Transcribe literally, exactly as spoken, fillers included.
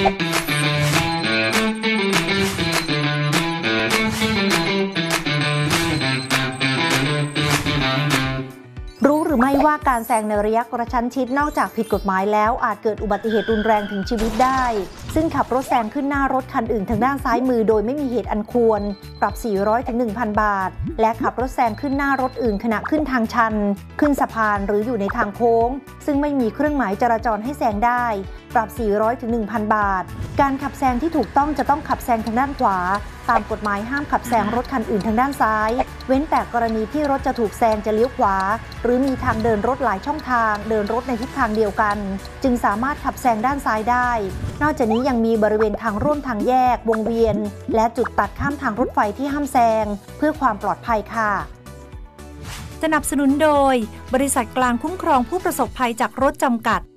รู้หรือไม่ว่าการแซงในระยะกระชั้นชิดนอกจากผิดกฎหมายแล้วอาจเกิดอุบัติเหตุรุนแรงถึงชีวิตได้ซึ่งขับรถแซงขึ้นหน้ารถคันอื่นทางด้านซ้ายมือโดยไม่มีเหตุอันควรปรับ สี่ร้อยถึงหนึ่งพัน บาทและขับรถแซงขึ้นหน้ารถอื่นขณะขึ้นทางชันขึ้นสะพานหรืออยู่ในทางโค้งซึ่งไม่มีเครื่องหมายจราจรให้แซงได้ปรับ สี่ร้อยถึงหนึ่งพัน บาทการขับแซงที่ถูกต้องจะต้องขับแซงทางด้านขวาตามกฎหมายห้ามขับแซงรถคันอื่นทางด้านซ้ายเว้นแต่กรณีที่รถจะถูกแซงจะเลี้ยวขวาหรือมีทางเดินรถหลายช่องทางเดินรถในทิศทางเดียวกันจึงสามารถขับแซงด้านซ้ายได้นอกจากนี้ยังมีบริเวณทางร่วมทางแยกวงเวียนและจุดตัดข้ามทางรถไฟที่ห้ามแซงเพื่อความปลอดภัยค่ะสนับสนุนโดยบริษัทกลางคุ้มครองผู้ประสบภัยจากรถจำกัด